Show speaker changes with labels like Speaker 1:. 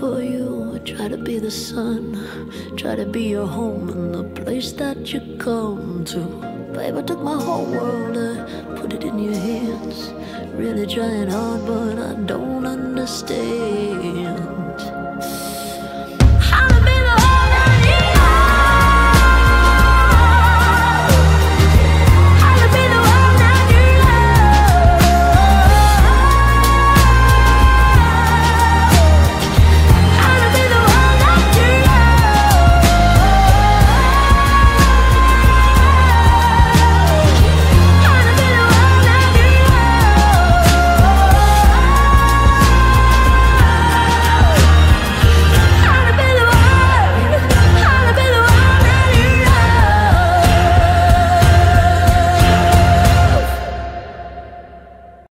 Speaker 1: for you. I try to be the sun, try to be your home and the place that you come to. Babe, I took my whole world, I put it in your hands. Really trying hard, but I don't understand.